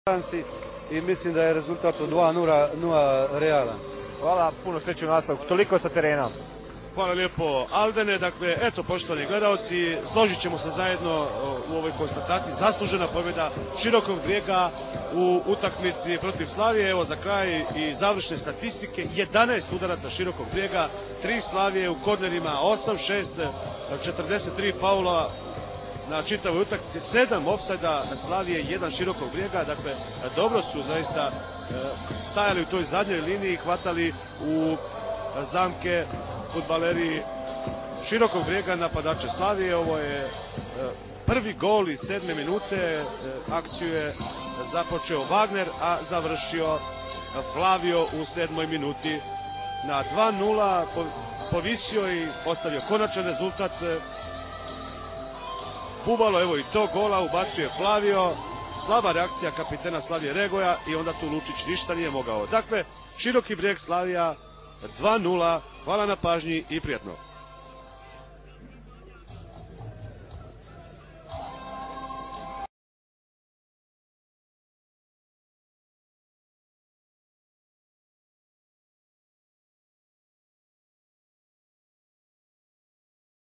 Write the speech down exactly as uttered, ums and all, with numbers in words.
šansi i mislim da je rezultat od dva nula realan. Hvala, puno sreće u nastavku. Toliko sa terena. Hvala lijepo, Aldene. Dakle, eto, poštovani gledalci, složit ćemo se zajedno u ovoj konstataciji. Zaslužena pobjeda Širokog Brijega u utakmici protiv Slavije. Evo za kraj i završne statistike. jedanaest udaraca Širokog Brijega, tri Slavije u kornerima, osam šest, četrdeset tri faula na čitavoj utakmici, sedam ofsajda Slavije, jedan Širokog Brijega. Dakle, dobro su zaista stajali u toj zadnjoj liniji, hvatali u zamke fudbaleri Širokog Brijega, napadače Slavije. Ovo je prvi gol iz sedme minute. Akciju je započeo Wagner, a završio Flavio u sedmoj minuti. Na dva nula povisio i ostavio konačan rezultat. Bubalo, evo i to gola, ubacuje Flavio. Slaba reakcija kapitena Slavije Regoja i onda tu Lučić ništa nije mogao. Dakle, Široki Brijeg Slavija dva nula. Hvala na pažnji i prijatno.